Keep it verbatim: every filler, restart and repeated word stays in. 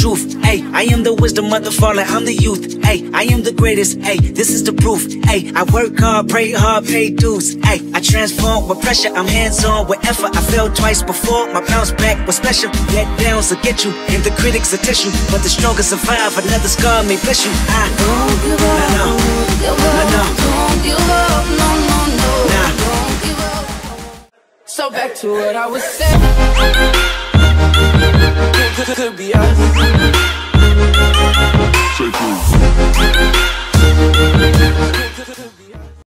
truth. Ay, I am the wisdom of the fallen, I'm the youth. Ay, I am the greatest. Ay, this is the proof. Ay, I work hard, pray hard, pay dues. Ay, I transform with pressure, I'm hands-on with effort. I failed twice before, my bounce back was special. Let downs will get you, and the critics will test you, but the strongest survive. Another scar may bless you. I don't give up, no, no, don't give up, no, no. don't give up, no, no, no, nah. Don't give up. So back to what I was saying. Could, could, could be us. Say